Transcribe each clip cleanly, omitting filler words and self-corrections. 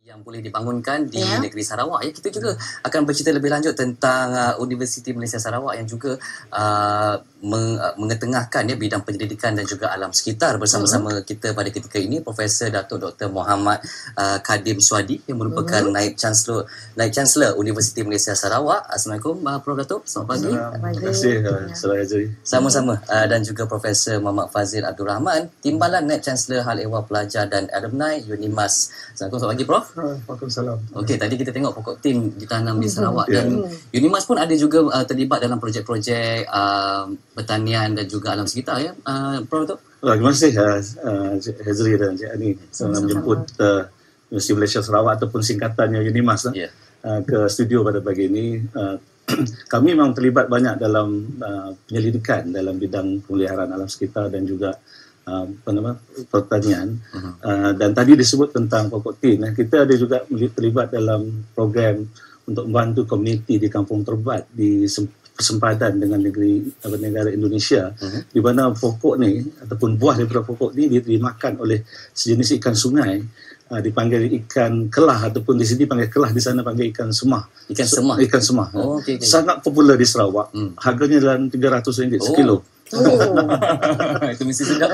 yang boleh dibangunkan di negeri Sarawak. Kita juga akan bercerita lebih lanjut tentang Universiti Malaysia Sarawak yang juga mengetengahkan bidang pendidikan dan juga alam sekitar. Bersama-sama kita pada ketika ini Profesor Datuk Dr. Mohammad Kadim Suadi yang merupakan Naib Chancellor Universiti Malaysia Sarawak. Assalamualaikum Prof Datuk. Selamat pagi. Terima kasih Saudara Azri. Sama-sama. Dan juga Profesor Muhammad Fazil Abdul Rahman, Timbalan Naib Chancellor Hal Ehwal Pelajar dan Alumni Unimas. Assalamualaikum. Selamat pagi Prof. Waalaikumsalam. Okey, tadi kita tengok pokok tim ditanam di Sarawak dan Unimas pun ada juga terlibat dalam projek-projek pertanian dan juga alam sekitar ya. Prof tu. Terima kasih Hazri dan Cik Ani menjemput Universiti Malaysia Sarawak ataupun singkatannya Unimas ke studio pada pagi ini. Kami memang terlibat banyak dalam penyelidikan dalam bidang pemeliharaan alam sekitar dan juga pertanian. Dan tadi disebut tentang pokok tin. Kita ada juga terlibat dalam program untuk membantu komuniti di Kampung Terbat di persempadan dengan negara Indonesia, di mana pokok ni ataupun buah daripada pokok ni dimakan oleh sejenis ikan sungai, dipanggil ikan kelah ataupun di sini panggil kelah, di sana panggil ikan semah. Ikan semah. Oh, okay. Sangat popular di Sarawak. Harganya dalam RM300 sekilo. Itu mesti sedap.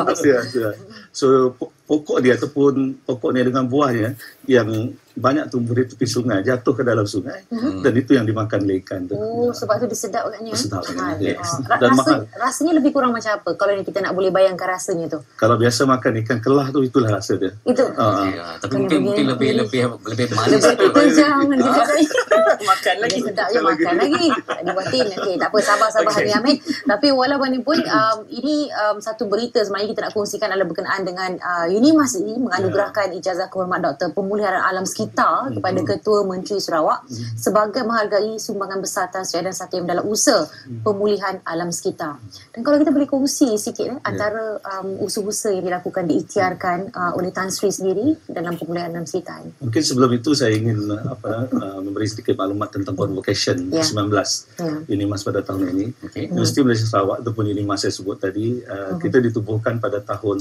So pokok dia ataupun pokok ni dengan buahnya yang banyak tumbuh di tepi sungai, jatuh ke dalam sungai dan itu yang dimakan oleh ikan tu. Sebab tu disedap agaknya. Sedap. Dan rasanya lebih kurang macam apa kalau kita nak boleh bayangkan rasanya tu? Kalau biasa makan ikan kelah tu, itulah rasa dia. Itu. Tapi mungkin lebih manis. Jangan makan lagi. Sedap je makan lagi. Dibuatin. Okey, tak apa, sabar Hani Hamid. Tapi walaupun ini satu berita sebenarnya kita nak kongsikan adalah berkenaan dengan Unimas ini menganugerahkan ijazah kehormat Doktor Pemuliharaan Alam Sekitar kepada Ketua Menteri Sarawak sebagai menghargai sumbangan besar Tan Sri Adam Satim dalam usaha pemulihan alam sekitar. Dan kalau kita boleh kongsi sikit antara usaha-usaha yang dilakukan, diikhtiarkan oleh Tan Sri sendiri dalam pemulihan alam sekitar. Mungkin sebelum itu saya ingin memberi sedikit maklumat tentang Convocation 19 Unimas pada tahun ini. Universiti Malaysia Sarawak ataupun Unimas saya sebut tadi, kita ditubuhkan pada tahun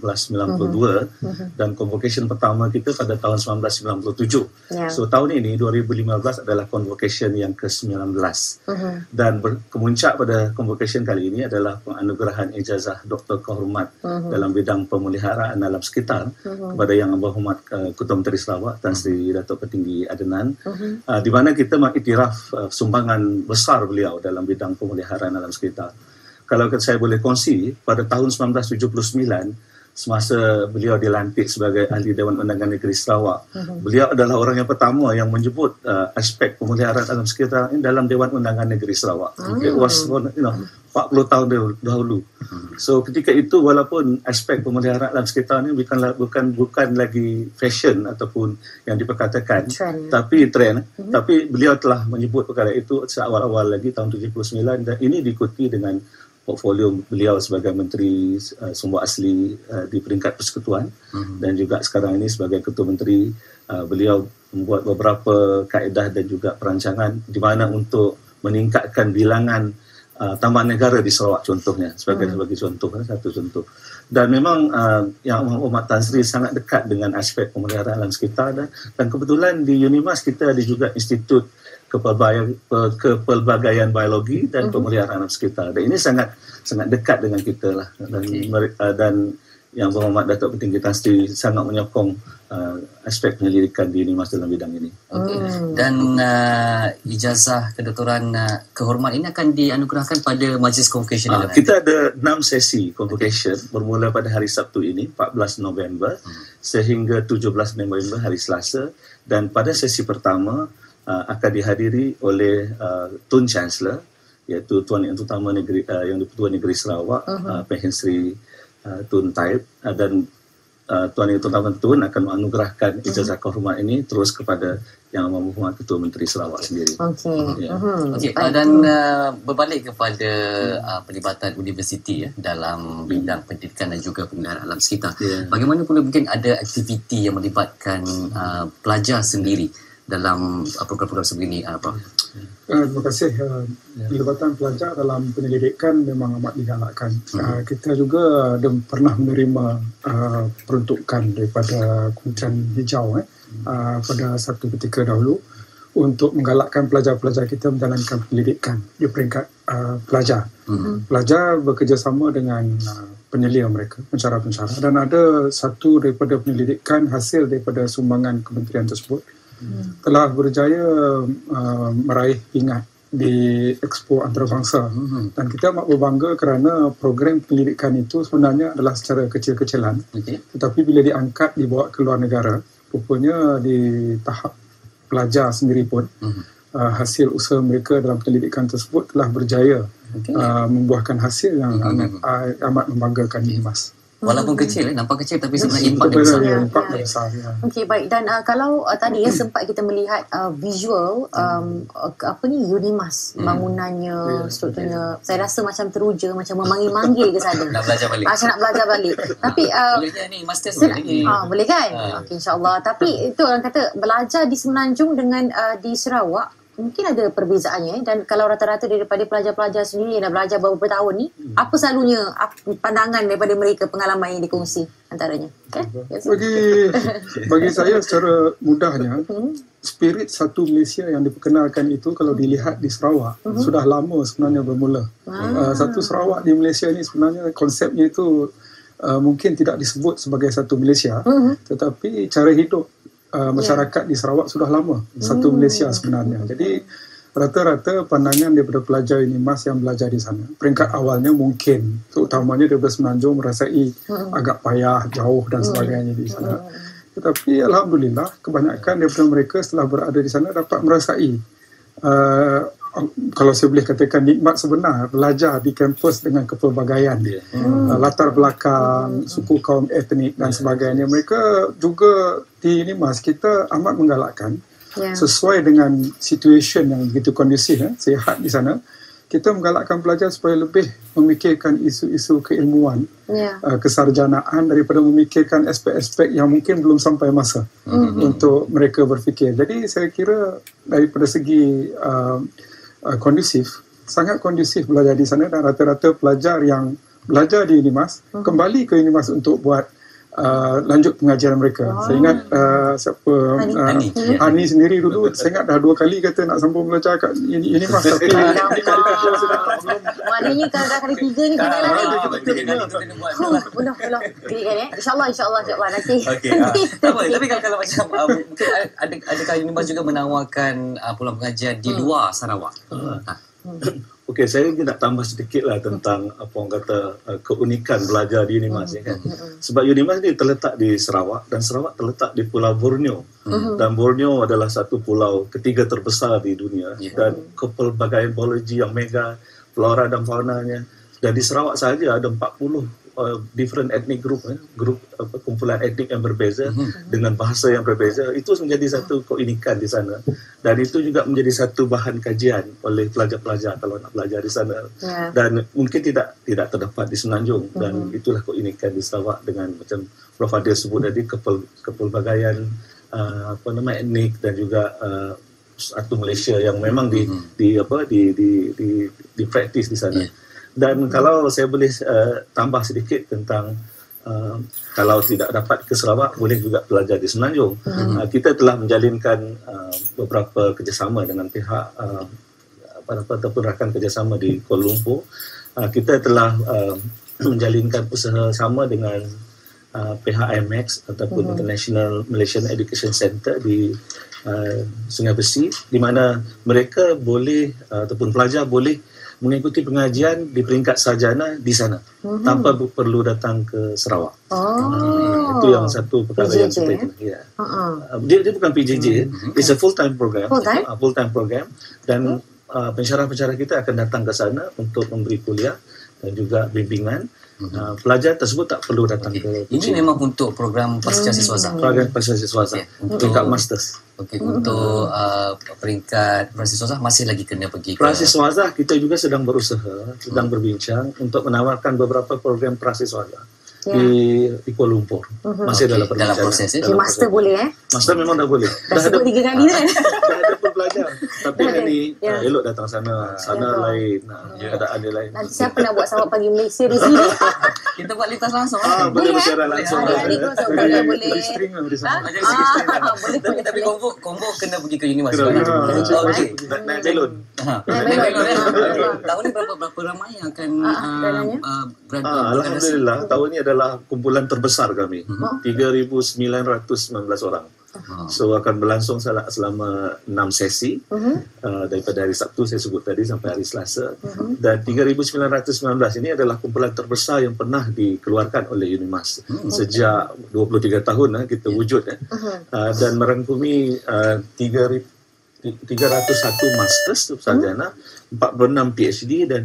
1992 dan Convocation pertama kita pada tahun 1997. So tahun ini 2015 adalah Convocation yang ke-19 dan kemuncak pada Convocation kali ini adalah penganugerahan ijazah Doktor Kehormat dalam bidang pemeliharaan alam sekitar kepada Yang Berhormat Ketua Menteri Sarawak Tan Sri Datuk Petinggi Adnan, di mana kita mengiktiraf sumbangan besar beliau dalam bidang pemeliharaan alam sekitar. Kalau saya boleh kongsi, pada tahun 1979 semasa beliau dilantik sebagai Ahli Dewan Undangan Negeri Sarawak, beliau adalah orang yang pertama yang menyebut aspek pemeliharaan alam sekitar ini dalam Dewan Undangan Negeri Sarawak. It was 40 tahun dahulu. So ketika itu walaupun aspek pemeliharaan alam sekitar ini bukan lagi fashion ataupun yang diperkatakan, tapi trend. Tapi beliau telah menyebut perkara itu seawal-awal lagi tahun 79 dan ini diikuti dengan portfolio beliau sebagai Menteri Sumber Asli di peringkat persekutuan dan juga sekarang ini sebagai Ketua Menteri, beliau membuat beberapa kaedah dan juga perancangan di mana untuk meningkatkan bilangan tambahan negara di Sarawak contohnya sebagai contoh, satu contoh. Dan memang Yang Berhormat Tan Sri sangat dekat dengan aspek pemeliharaan alam sekitar dan kebetulan di Unimas kita ada juga Institut Kepelbagaian Biologi dan Pemeliharaan Alam Sekitar. Dan ini sangat dekat dengan kita lah. Dan Yang Berhormat Datuk Petinggi Tan Sri sangat menyokong aspek penyelidikan di Unimas dalam bidang ini. Dan ijazah kedoktoran kehormat ini akan dianugerahkan pada Majlis Convocation. Kita ada 6 sesi Convocation bermula pada hari Sabtu ini 14 November sehingga 17 November hari Selasa, dan pada sesi pertama akan dihadiri oleh Tun Chancellor, iaitu Tuan Yang Utama Negeri Yang di-Pertua Negeri Sarawak, Pengen Sri Tun Taib, dan Tuan Yang Utama Tun akan menganugerahkan ijazah kehormat ini terus kepada Yang Berhormat Ketua Menteri Sarawak sendiri. Dan berbalik kepada pelibatan universiti dalam bidang pendidikan dan juga pemeliharaan alam sekitar. Bagaimana pula mungkin ada aktiviti yang melibatkan pelajar sendiri dalam program-program sebegini, Prof? Terima kasih. Pelibatan pelajar dalam penyelidikan memang amat digalakkan. Kita juga pernah menerima peruntukan daripada Kementerian Hijau pada satu ketika dahulu untuk menggalakkan pelajar-pelajar kita menjalankan penyelidikan di peringkat pelajar. Pelajar bekerjasama dengan penyelia mereka, pencara-pencara, dan ada satu daripada penyelidikan hasil daripada sumbangan kementerian tersebut telah berjaya meraih pingat di Expo Antarabangsa. Dan kita amat berbangga kerana program penyelidikan itu sebenarnya adalah secara kecil-kecilan. Tetapi bila diangkat, dibawa ke luar negara, rupanya di tahap pelajar sendiri pun, hasil usaha mereka dalam penyelidikan tersebut telah berjaya membuahkan hasil yang amat membanggakan ini, Mas. Walaupun kecil, nampak kecil tapi sebenarnya impak dia besar. Okey, baik. Dan kalau tadi sempat kita melihat visual Unimas, bangunannya, strukturnya, saya rasa macam teruja, macam memanggil-manggil ke sana. Nak belajar balik. Macam nak belajar balik. Tapi boleh ni master lagi. Boleh kan? Okey, insya-Allah. Tapi itu orang kata belajar di Semenanjung dengan di Sarawak mungkin ada perbezaannya, dan kalau rata-rata daripada pelajar-pelajar sendiri yang dah belajar beberapa tahun ni, apa selalunya pandangan daripada mereka, pengalaman yang dikongsi antaranya? Kan? Bagi saya secara mudahnya, spirit satu Malaysia yang diperkenalkan itu kalau dilihat di Sarawak sudah lama sebenarnya bermula. Satu Sarawak di Malaysia ni sebenarnya konsepnya itu mungkin tidak disebut sebagai satu Malaysia, tetapi cara hidup masyarakat di Sarawak sudah lama satu Malaysia sebenarnya. Jadi rata-rata pandangan daripada pelajar Unimas yang belajar di sana, peringkat awalnya mungkin terutamanya daripada Semenanjung merasai agak payah, jauh dan sebagainya di sana. Tetapi alhamdulillah kebanyakan daripada mereka setelah berada di sana dapat merasai kalau saya boleh katakan nikmat sebenar belajar di kampus dengan kepelbagaian, latar belakang, suku, kaum, etnik dan sebagainya. Mereka juga di Unimas kita amat menggalakkan sesuai dengan situasi yang begitu kondusif, sihat di sana. Kita menggalakkan pelajar supaya lebih memikirkan isu-isu keilmuan, kesarjanaan daripada memikirkan aspek-aspek yang mungkin belum sampai masa untuk mereka berfikir. Jadi saya kira daripada segi kondusif, sangat kondusif belajar di sana, dan rata-rata pelajar yang belajar di Unimas kembali ke Unimas untuk buat lanjut pengajaran mereka. Saya ingat Ani sendiri dulu, saya ingat dah 2 kali kata nak sambung belajar kat Unimas, tapi maknanya kalau dah kali 3 ni kena lah ni. Belum InsyaAllah nanti. Tapi kalau macam mungkin adakah Unimas juga menawarkan peluang pengajian di luar Sarawak? Okey, saya ingin nak tambah sedikit lah tentang apa orang kata keunikan belajar di Unimas kan. Sebab Unimas ni terletak di Sarawak, dan Sarawak terletak di Pulau Borneo. Dan Borneo adalah satu pulau ketiga terbesar di dunia, dan kepelbagaian biologi yang mega, flora dan faunanya. Dan di Sarawak saja ada 40 different ethnic group, kumpulan etnik yang berbeza dengan bahasa yang berbeza. Itu menjadi satu keunikan di sana, dan itu juga menjadi satu bahan kajian oleh pelajar-pelajar kalau nak belajar di sana. Dan mungkin tidak terdapat di Semenanjung, dan itulah keunikan di Sarawak dengan macam Prof Adil sebut tadi, kepelbagaian etnik dan juga satu Malaysia yang memang dipraktis di sana. Dan kalau saya boleh tambah sedikit tentang kalau tidak dapat ke Sarawak, boleh juga belajar di Semenanjung. Kita telah menjalinkan beberapa kerjasama dengan pihak ataupun rakan kerjasama di Kuala Lumpur. Kita telah menjalinkan usaha sama dengan pihak IMEX ataupun International Malaysian Education Center di Sungai Besi, di mana mereka boleh ataupun pelajar boleh mengikuti pengajian di peringkat sarjana di sana tanpa perlu datang ke Sarawak. Itu yang satu perkara yang kita dia bukan PJJ, it's a full-time program. Full-time program, dan pensyarah-pensyarah kita akan datang ke sana untuk memberi kuliah dan juga bimbingan. Pelajar tersebut tak perlu datang ke ini memang untuk program pasca siswaza. Program pasca siswaza tingkat masters. Untuk peringkat prasiswaza masih lagi kena pergi ke prasiswaza. Kita juga sedang berusaha, sedang berbincang untuk menawarkan beberapa program prasiswaza di Kuala Lumpur. Masih dalam proses. Master boleh Master memang dah boleh. Dah sebut 3 kali kan. Dah ada pun pelajar. Tapi ini elok datang sana. Sana lain. Keadaan dia lain. Nanti siapa nak buat Sarawak Pagi Malaysia di sini? Kita buat lintas langsung. Boleh bersiaran langsung. Hari-hari kau boleh. Jadi string lah di sana. Boleh. Tapi kombo kena pergi ke Unimas. Okey. Naik belon. Tahun ni berapa ramai yang akan berada? Alhamdulillah, tahun ini adalah kumpulan terbesar kami. 3,919 orang. So akan berlangsung selama 6 sesi daripada hari Sabtu saya sebut tadi sampai hari Selasa. Dan 3,919 ini adalah kumpulan terbesar yang pernah dikeluarkan oleh Unimas sejak 23 tahun kita wujud dan merangkumi 301 masters sarjana, 46 PhD dan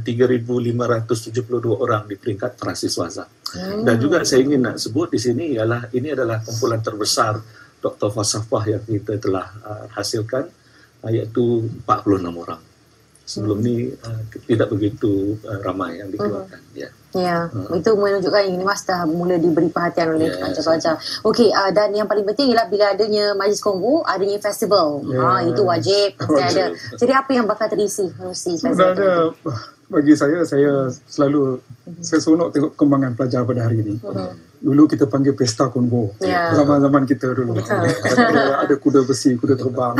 3,572 orang di peringkat prasiswasa. Dan juga saya ingin nak sebut di sini ialah ini adalah kumpulan terbesar doktor falsafah yang kita telah hasilkan, iaitu 46 orang. Sebelum ni tidak begitu ramai yang dikeluarkan. Ya, itu menunjukkan Unimas dah mula diberi perhatian oleh pelajar-pelajar. Okey, dan yang paling penting ialah bila adanya Majlis Kongo, adanya festival. Itu wajib, mesti ada. Jadi apa yang bakal terisi melalui festival? Sebenarnya bagi saya selalu saya seronok tengok perkembangan pelajar pada hari ini. Dulu kita panggil Pesta Kongo. Zaman-zaman kita dulu. Ada kuda besi, kuda terbang.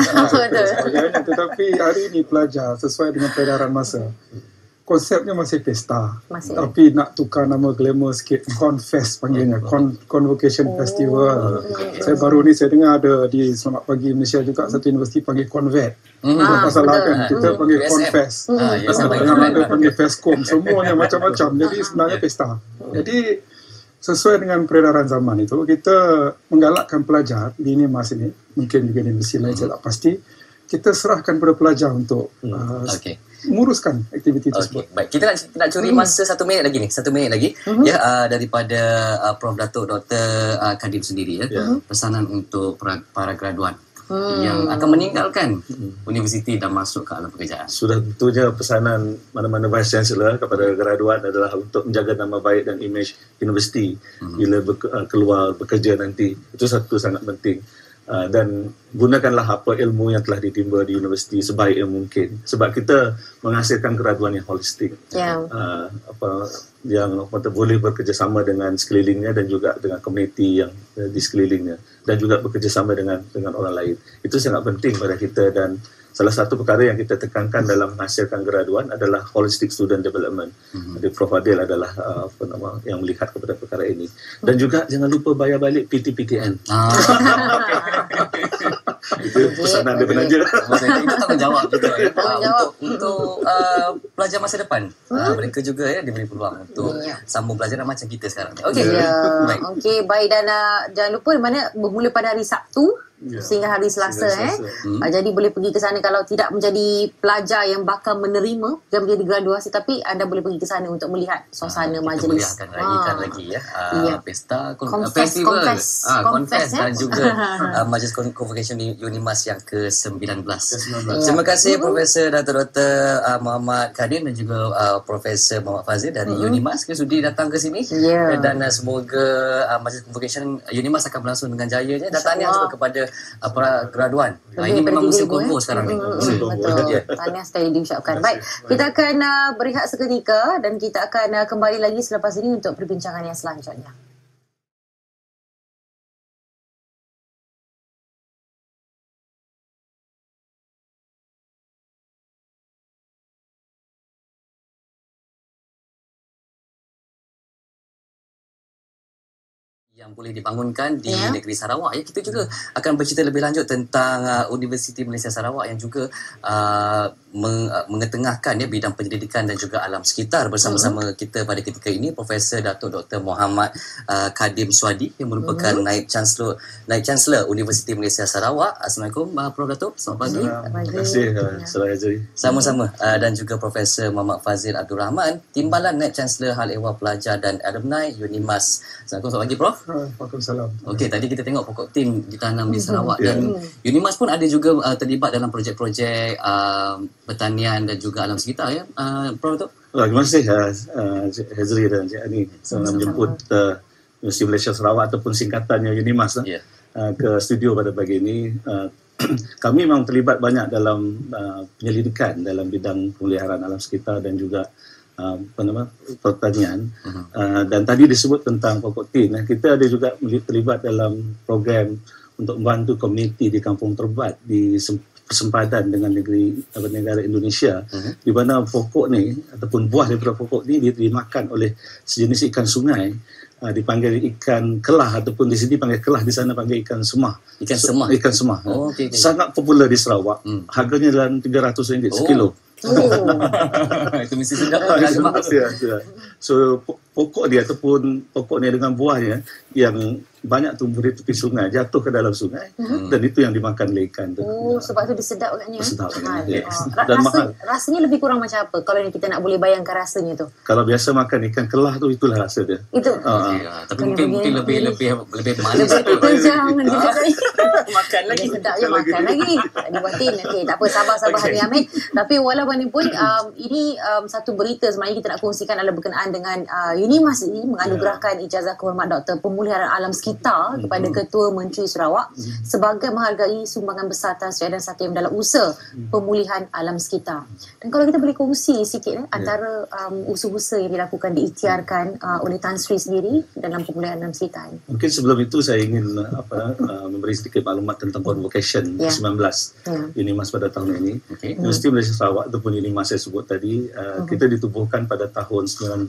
Tetapi hari ini pelajar sesuai dengan peredaran masa. Konsepnya masih pesta. Tapi nak tukar nama glamour sikit. Confest panggilnya. Convocation Festival. Saya baru ni saya dengar ada di Selamat Pagi Malaysia juga satu universiti panggil Convet. Pasal kan kita panggil Confest. Ada panggil Festcom. Semuanya macam-macam. Jadi sebenarnya pesta. Jadi sesuai dengan peredaran zaman itu, kita menggalakkan pelajar di Unimas ini, mungkin juga di universiti lain saya tak pasti, kita serahkan kepada pelajar untuk menguruskan aktiviti tersebut. Baik, kita nak curi masa 1 minit lagi ni. 1 minit lagi daripada Prof Datuk Dr. Kadim sendiri pesanan untuk para graduan yang akan meninggalkan universiti dan masuk ke alam pekerjaan. Sudah tentunya pesanan mana-mana Vice Chancellor kepada graduan adalah untuk menjaga nama baik dan imej universiti bila keluar bekerja nanti. Itu satu sangat penting. Dan gunakanlah apa ilmu yang telah ditimba di universiti sebaik yang mungkin, sebab kita menghasilkan graduan yang holistik, yang boleh bekerjasama dengan sekelilingnya dan juga dengan komuniti yang di sekelilingnya, dan juga bekerjasama dengan orang lain. Itu sangat penting pada kita, dan salah satu perkara yang kita tekankan dalam menghasilkan graduan adalah holistic student development. Jadi Prof Adil adalah yang melihat kepada perkara ini. Dan juga jangan lupa bayar balik PTPTN. Itu pesanan dia benar je. Itu tanggungjawab juga untuk pelajar masa depan. Mereka juga diberi peluang untuk sambung belajar macam kita sekarang. Okey, baik, dan jangan lupa mana bermula pada hari Sabtu sehingga hari Selasa. Jadi boleh pergi ke sana kalau tidak menjadi pelajar yang bakal menerima dan menjadi graduasi, tapi anda boleh pergi ke sana untuk melihat suasana majlis. Kita meriahkan lagi pesta, festival, Confest dan juga Majlis Convocation Unimas yang ke-19. Terima kasih Profesor Dr. Muhammad Kadim dan juga Profesor Muhammad Fazil dari Unimas yang sudi datang ke sini. Dan semoga Majlis Convocation Unimas akan berlangsung dengan jayanya. Dan tahniah juga kepada para graduan. Ini memang musim konvo sekarang ni. Betul. Tahniah sekali diucapkan. Baik, kita akan berehat seketika dan kita akan kembali lagi selepas ini untuk perbincangan yang selanjutnya. Yang boleh dibangunkan di negeri Sarawak. Kita juga akan bercerita lebih lanjut tentang Universiti Malaysia Sarawak yang juga mengetengahkan bidang pendidikan dan juga alam sekitar. Bersama-sama kita pada ketika ini Profesor Datuk Dr. Muhammad Kadim Swadi yang merupakan Naib Chancellor Universiti Malaysia Sarawak. Assalamualaikum Prof Datuk. Selamat pagi. Terima kasih. Sama-sama. Dan juga Profesor Muhammad Fazil Abdul Rahman, Timbalan Naib Chancellor Hal Ehwal Pelajar dan Alumni Unimas. Assalamualaikum. Selamat pagi Prof. Waalaikumsalam. Okey, tadi kita tengok pokok tim ditanam di Sarawak dan Unimas pun ada juga terlibat dalam projek-projek pertanian dan juga alam sekitar Prof Datuk. Terima kasih Hazri dan Cik Ani selamat menjemput Universiti Malaysia Sarawak ataupun singkatannya Unimas ke studio pada pagi ini. kami memang terlibat banyak dalam penyelidikan dalam bidang pemeliharaan alam sekitar dan juga pertanian. Dan tadi disebut tentang pokok tin. Kita ada juga terlibat dalam program untuk membantu komuniti di Kampung Terbat di sempadan dengan negara Indonesia, di mana pokok ni ataupun buah daripada pokok ni dimakan oleh sejenis ikan sungai, dipanggil ikan kelah, ataupun di sini panggil kelah, di sana panggil ikan semah. Ikan semah. Oh, okay. Sangat popular di Sarawak. Harganya dalam RM300 sekilo. Itu mesti sedap. So pokok dia ataupun pokok ni dengan buahnya yang banyak tumbuh di tepi sungai, jatuh ke dalam sungai, dan itu yang dimakan oleh ikan tu. Sebab tu disedap agaknya. Sedap agaknya, yes. Dan rasanya lebih kurang macam apa kalau kita nak boleh bayangkan rasanya tu? Kalau biasa makan ikan kelah tu, itulah rasa dia. Itu. Tapi mungkin lebih manis. Jangan makan lagi. Sedap je makan lagi. Dibuatin. Okey, tak apa, sabar Hari Hamid. Tapi walaupun pun ini satu berita sebenarnya kita nak kongsikan adalah berkenaan dengan UNIMAS ini menganugerahkan ijazah kehormat Doktor Pemeliharaan Alam Sekitar kepada Ketua Menteri Sarawak sebagai menghargai sumbangan besar Tan Sri Adan Satim dalam usaha pemulihan alam sekitar. Dan kalau kita boleh kongsi sikit antara usaha-usaha yang dilakukan, diikhtiarkan oleh Tan Sri sendiri dalam pemulihan alam sekitar. Mungkin sebelum itu saya ingin memberi sedikit maklumat tentang Convocation 19 UNIMAS pada tahun ini. Universiti Malaysia Sarawak ataupun UNIMAS saya sebut tadi, kita ditubuhkan pada tahun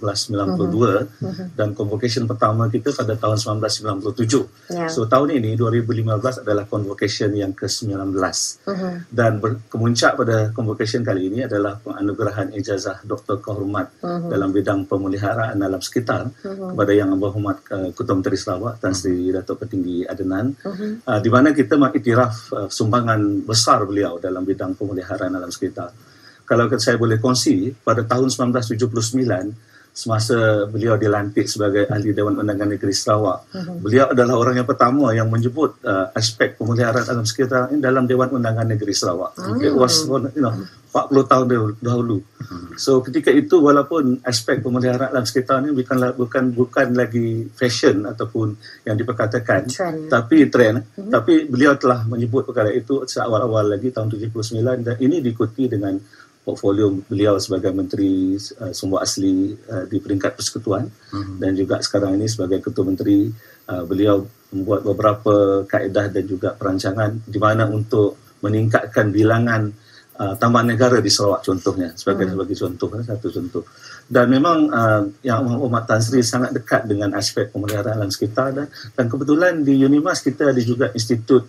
1992 dan Convocation pertama kita pada tahun 1997. So tahun ini 2015 adalah Convocation yang ke-19. Dan kemuncak pada Convocation kali ini adalah penganugerahan ijazah Doktor Kehormat dalam bidang pemeliharaan alam sekitar kepada Yang Berhormat Ketua Menteri Sarawak Tan Sri Datuk Petinggi Adnan, di mana kita mengiktiraf sumbangan besar beliau dalam bidang pemeliharaan alam sekitar. Kalau saya boleh kongsi, pada tahun 1979 semasa beliau dilantik sebagai Ahli Dewan Undangan Negeri Sarawak, beliau adalah orang yang pertama yang menyebut aspek pemeliharaan alam sekitar dalam Dewan Undangan Negeri Sarawak. It was 40 tahun dahulu. So ketika itu, walaupun aspek pemeliharaan alam sekitar ini bukan lagi fashion ataupun yang diperkatakan, tapi trend, tapi beliau telah menyebut perkara itu seawal-awal lagi tahun 79, dan ini diikuti dengan portfolio beliau sebagai Menteri Sumber Asli di peringkat persekutuan, dan juga sekarang ini sebagai Ketua Menteri, beliau membuat beberapa kaedah dan juga perancangan di mana untuk meningkatkan bilangan tambahan negara di Sarawak contohnya, sebagai contoh, satu contoh. Dan memang Yang Berhormat Tan Sri sangat dekat dengan aspek pemeliharaan alam sekitar, dan kebetulan di UNIMAS kita ada juga Institut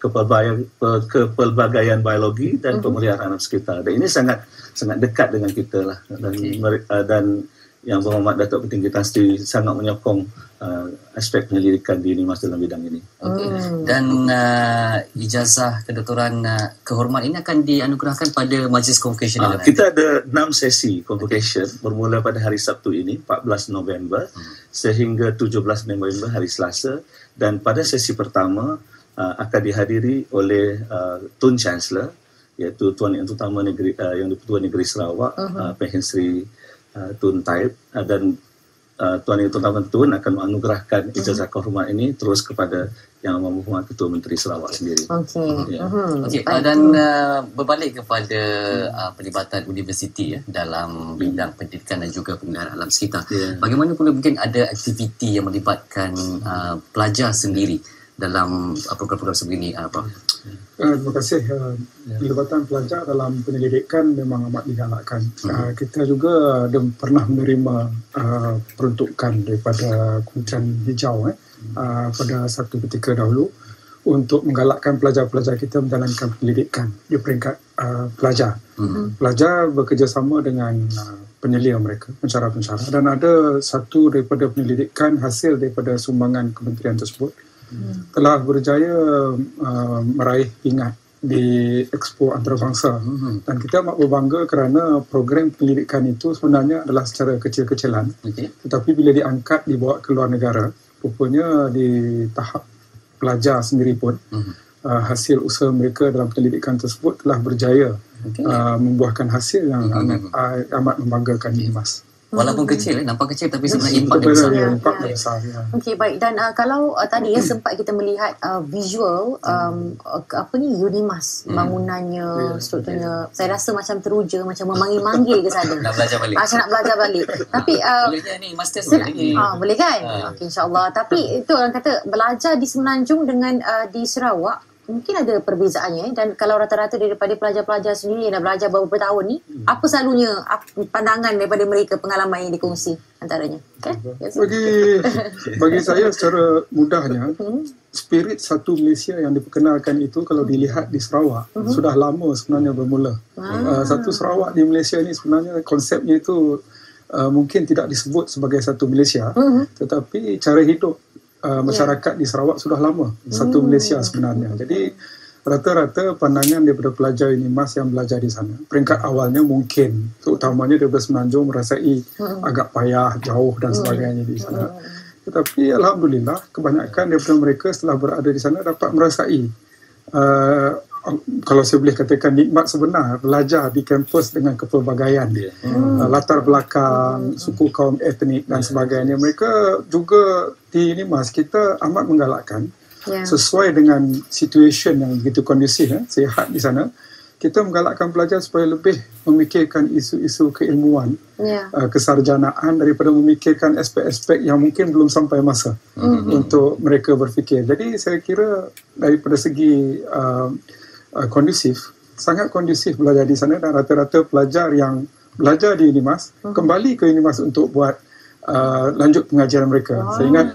Kepelbagaian Biologi dan Pemeliharaan Alam Sekitar. Dan ini sangat dekat dengan kita lah. Dan Yang Berhormat Datuk Petinggi Tan Sri sangat menyokong aspek penyelidikan di UNIMAS dalam bidang ini. Dan ijazah kedoktoran kehormat ini akan dianugerahkan pada Majlis Convocation. Kita ada 6 sesi Convocation bermula pada hari Sabtu ini 14 November sehingga 17 November hari Selasa, dan pada sesi pertama akan dihadiri oleh Tun Chancellor, iaitu Tuan Yang Utama Negeri Yang di-Pertuan Negeri Sarawak, Pengen Sri Tun Taib, dan Tuan Yang Utama Tun akan menganugerahkan ijazah kehormat ini terus kepada Yang Berhormat Ketua Menteri Sarawak sendiri. Dan berbalik kepada pelibatan universiti dalam bidang pendidikan dan juga pemeliharaan alam sekitar. Bagaimana pula mungkin ada aktiviti yang melibatkan pelajar sendiri dalam program-program sebegini, Prof? Terima kasih. Pelibatan pelajar dalam penyelidikan memang amat digalakkan. Kita juga pernah menerima peruntukan daripada Kementerian Hijau pada satu ketika dahulu untuk menggalakkan pelajar-pelajar kita menjalankan penyelidikan di peringkat pelajar. Pelajar bekerjasama dengan penyelia mereka, pensyarah-pensyarah, dan ada satu daripada penyelidikan hasil daripada sumbangan kementerian tersebut telah berjaya meraih pingat di Expo Antarabangsa. Dan kita amat berbangga kerana program penyelidikan itu sebenarnya adalah secara kecil-kecilan, tetapi bila diangkat dibawa ke luar negara, rupanya di tahap pelajar sendiri pun hasil usaha mereka dalam penyelidikan tersebut telah berjaya membuahkan hasil yang amat membanggakan UNIMAS. Walaupun kecil, nampak kecil tapi sebenarnya impact dia besar. Impact dia besar. Okey, baik. Dan kalau tadi sempat kita melihat visual Unimas, bangunannya, strukturnya, saya rasa macam teruja, macam memanggil-manggil ke sana. Nak belajar balik. Macam nak belajar balik. Tapi bolehnya ni masters ni. boleh kan? Okey, insya-Allah. Tapi itu orang kata belajar di Semenanjung dengan di Sarawak mungkin ada perbezaannya, dan kalau rata-rata daripada pelajar-pelajar sendiri yang dah belajar beberapa tahun ni, apa selalunya pandangan daripada mereka, pengalaman yang dikongsi antaranya? Okay? Bagi saya secara mudahnya, spirit satu Malaysia yang diperkenalkan itu kalau dilihat di Sarawak sudah lama sebenarnya bermula. Satu Sarawak di Malaysia ni sebenarnya konsepnya itu mungkin tidak disebut sebagai satu Malaysia, tetapi cara hidup masyarakat di Sarawak sudah lama satu Malaysia sebenarnya. Jadi rata-rata pandangan daripada pelajar Unimas yang belajar di sana, peringkat awalnya mungkin terutamanya daripada Semenanjung merasai agak payah, jauh dan sebagainya di sana. Tetapi alhamdulillah kebanyakan daripada mereka setelah berada di sana dapat merasai kalau saya boleh katakan nikmat sebenar belajar di kampus dengan kepelbagaian, latar belakang, suku kaum etnik dan sebagainya. Mereka juga di Unimas kita amat menggalakkan sesuai dengan situasi yang begitu kondusif, sihat di sana. Kita menggalakkan pelajar supaya lebih memikirkan isu-isu keilmuan, kesarjanaan daripada memikirkan aspek-aspek yang mungkin belum sampai masa untuk mereka berfikir. Jadi saya kira daripada segi kondusif, sangat kondusif belajar di sana, dan rata-rata pelajar yang belajar di Unimas kembali ke Unimas untuk buat lanjut pengajaran mereka. Saya ingat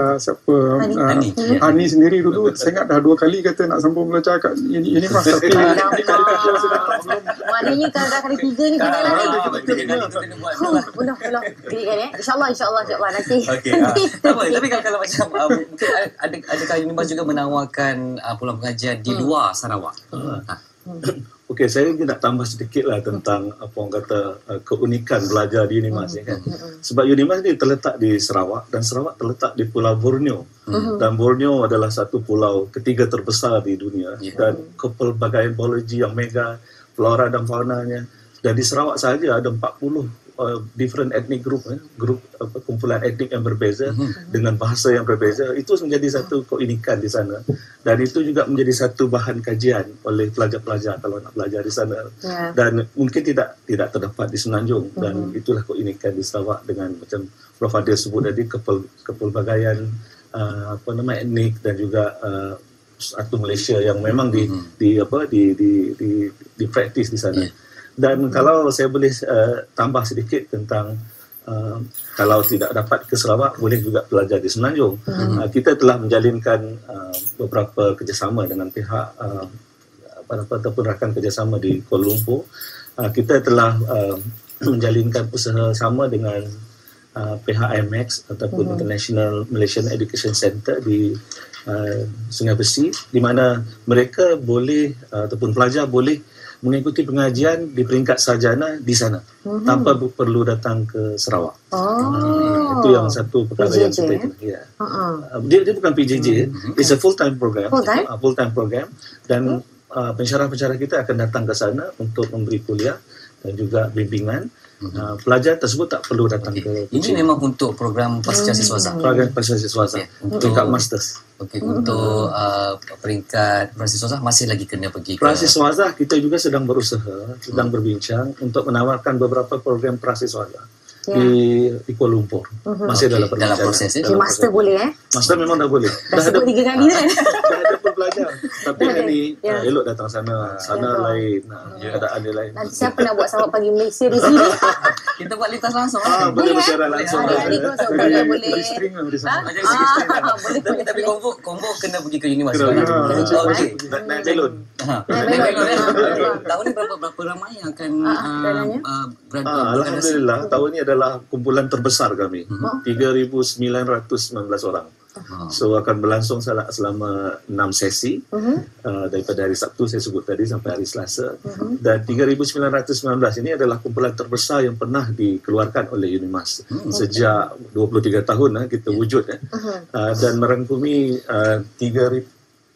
Hani sendiri dulu, saya ingat dah 2 kali kata nak sambung belajar kat Unimas, tapi maknanya kalau dah kali 3 ni kena lah ni. Belum. InsyaAllah nanti. Tapi kalau macam mungkin adakah Unimas juga menawarkan peluang pengajian di luar Sarawak? Okey, saya ingin nak tambah sedikit lah tentang apa orang kata keunikan belajar di Unimas kan. Sebab Unimas ni terletak di Sarawak, dan Sarawak terletak di Pulau Borneo. Dan Borneo adalah satu pulau ketiga terbesar di dunia, dan kepelbagaian biologi yang mega, flora dan faunanya. Dan di Sarawak sahaja ada 40 different ethnic group, kumpulan etnik yang berbeza dengan bahasa yang berbeza. Itu menjadi satu keunikan di sana, dan itu juga menjadi satu bahan kajian oleh pelajar-pelajar kalau nak belajar di sana. Dan mungkin tidak terdapat di Semenanjung, dan itulah keunikan di Sarawak dengan macam Prof Adil sebut tadi, kepelbagaian etnik, dan juga satu Malaysia yang memang dipraktis di sana. Dan kalau saya boleh tambah sedikit tentang kalau tidak dapat ke Sarawak, boleh juga belajar di Semenanjung. Kita telah menjalinkan beberapa kerjasama dengan pihak ataupun rakan kerjasama di Kuala Lumpur. Kita telah menjalinkan usaha sama dengan pihak IMEX ataupun International Malaysian Education Center di Sungai Besi, di mana mereka boleh ataupun pelajar boleh mengikuti pengajian di peringkat sarjana di sana tanpa perlu datang ke Sarawak. Itu yang satu perkara yang kita dia bukan PJJ, it's a full-time program. Full-time program, dan pensyarah-pensyarah kita akan datang ke sana untuk memberi kuliah dan juga bimbingan. Pelajar tersebut tak perlu datang ke Ini memang untuk program pasca siswaza. Program pasca siswaza tingkat masters. Untuk peringkat prasiswaza masih lagi kena pergi ke prasiswaza. Kita juga sedang berusaha, sedang berbincang untuk menawarkan beberapa program prasiswaza di Kuala Lumpur. Masih dalam proses. Master boleh Master memang dah boleh. Dah sebut 3 kali kan. Dah ada pun belajar. Tapi ini elok datang sana lain, keadaan dia lain. Nanti siapa nak buat Sarawak Pagi Malaysia di sini? Kita buat lintas langsung. Boleh bersiaran langsung. Boleh. Tapi kombo kena pergi ke Unimas. Naik belon. Tahun ni berapa ramai yang akan berada? Alhamdulillah, tahun ni adalah kumpulan terbesar kami. 3,919 orang. So akan berlangsung selama 6 sesi daripada hari Sabtu saya sebut tadi sampai hari Selasa. Dan 3,919 ini adalah kumpulan terbesar yang pernah dikeluarkan oleh Unimas sejak 23 tahun kita wujud dan merangkumi 3,000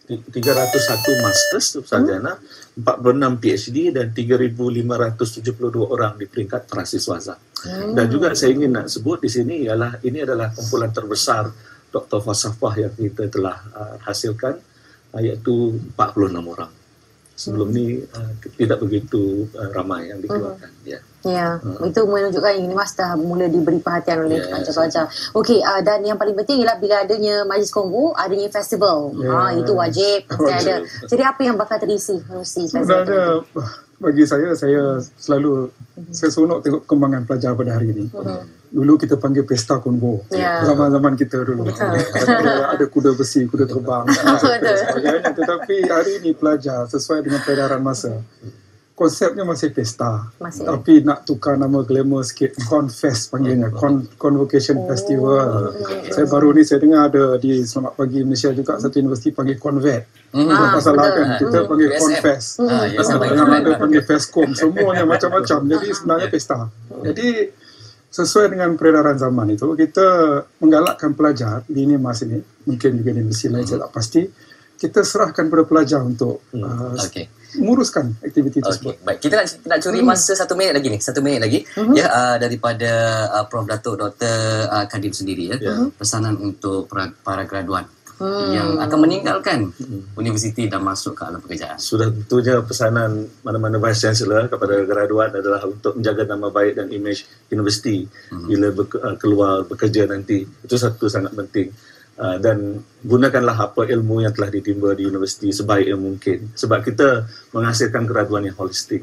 301 masters sarjana, 46 PhD dan 3.572 orang di peringkat prasiswasa. Dan juga saya ingin nak sebut di sini ialah ini adalah kumpulan terbesar doktor falsafah yang kita telah hasilkan, iaitu 46 orang. Sebelum ni tidak begitu ramai yang dikeluarkan. Ya, itu menunjukkan UNIMAS dah mula diberi perhatian oleh pelajar-pelajar. Okey, dan yang paling penting ialah bila adanya Majlis Kongo, adanya festival. Itu wajib, mesti ada. Jadi apa yang bakal terisi melalui festival? Sebenarnya bagi saya selalu saya seronok tengok perkembangan pelajar pada hari ini. Dulu kita panggil pesta Kongo. Zaman-zaman kita dulu. Ada kuda besi, kuda terbang dan sebagainya. Tetapi hari ini pelajar sesuai dengan peredaran masa. Konsepnya masih pesta. Tapi nak tukar nama glamour sikit. Confest panggilnya. Convocation Festival. Saya baru ni saya dengar ada di Selamat Pagi Malaysia juga satu universiti panggil Convet. Pasal kan kita panggil Confest. Yang ada panggil Fescom. Semuanya macam-macam. Jadi sebenarnya pesta. Jadi sesuai dengan peredaran zaman itu, kita menggalakkan pelajar di UNIMAS ini, mungkin juga di universiti lain saya tak pasti, kita serahkan kepada pelajar untuk menguruskan aktiviti tersebut. Baik, kita nak curi masa 1 minit lagi ni, 1 minit lagi daripada Prof Datuk Dr. Kadim sendiri pesanan untuk para graduan yang akan meninggalkan universiti dan masuk ke alam pekerjaan. Sudah tentunya pesanan mana-mana Vice Chancellor kepada graduan adalah untuk menjaga nama baik dan imej universiti bila keluar bekerja nanti. Itu satu sangat penting. Dan gunakanlah apa ilmu yang telah ditimba di universiti sebaik yang mungkin, sebab kita menghasilkan graduan yang holistik,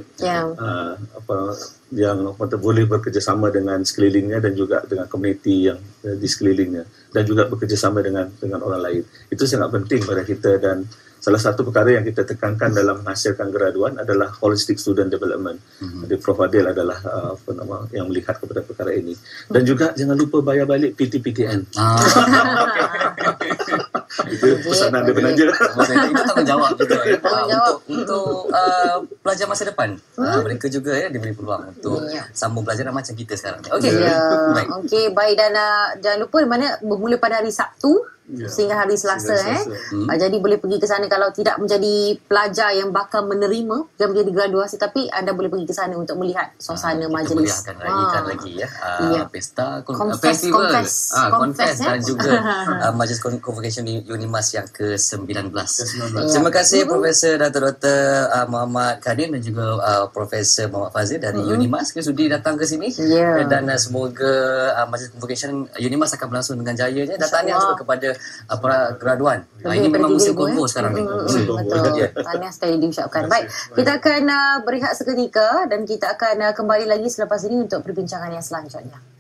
yang boleh bekerjasama dengan sekelilingnya dan juga dengan komuniti yang di sekelilingnya, dan juga bekerjasama dengan orang lain. Itu sangat penting pada kita, dan salah satu perkara yang kita tekankan dalam menghasilkan graduan adalah holistic student development. Jadi Prof Adil adalah yang melihat kepada perkara ini. Dan juga jangan lupa bayar balik PTPTN. Itu pesanan dia benar je. Itu tanggungjawab juga untuk pelajar masa depan. Mereka juga diberi peluang untuk sambung pelajaran macam kita sekarang. Okey, baik. Dan jangan lupa mana bermula pada hari Sabtu sehingga hari Selasa. Jadi boleh pergi ke sana kalau tidak menjadi pelajar yang bakal menerima yang menjadi graduasi, tapi anda boleh pergi ke sana untuk melihat suasana majlis. Kita akan raikan lagi pesta, festival, Confest dan juga Majlis Convocation UNIMAS yang ke-19. Terima kasih Profesor Dr. Muhammad Kadim dan juga Profesor Muhammad Fazil dari UNIMAS yang sudi datang ke sini. Dan semoga Majlis Convocation UNIMAS akan berlangsung dengan jayanya. Dan tahniah juga kepada para graduan. Ini memang musim Kongo sekarang ni. Betul. Tahniah sekali diucapkan. Baik, kita akan berehat seketika dan kita akan kembali lagi selepas ini untuk perbincangan yang selanjutnya.